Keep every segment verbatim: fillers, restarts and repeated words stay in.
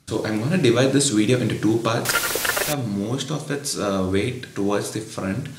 So I'm going to divide this video into two parts. Have most of its uh, weight towards the front.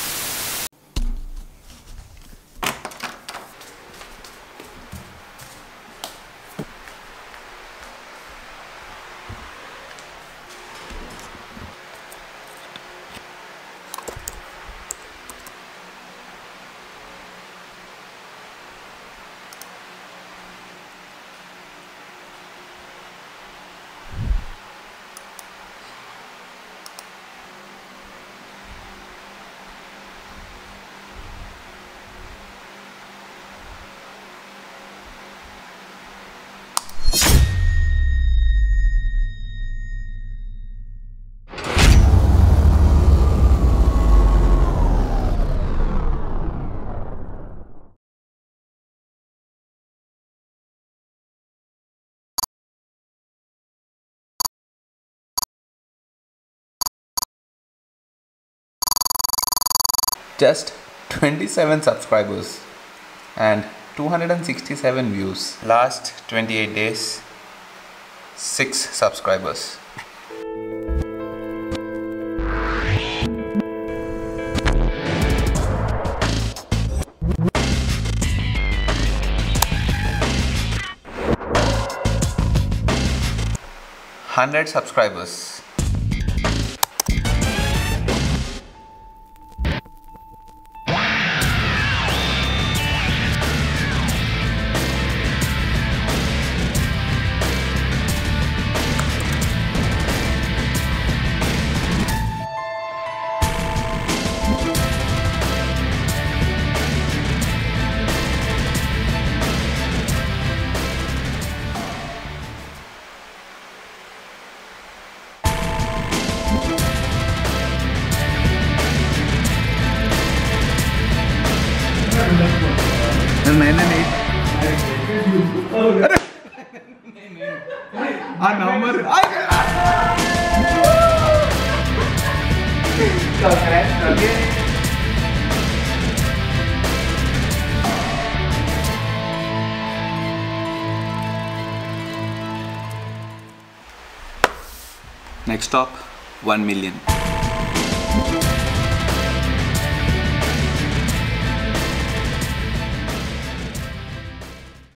Just twenty-seven subscribers and two hundred sixty-seven views. Last twenty-eight days, six subscribers. one hundred subscribers. nine and eight. A number. Next stop, one million.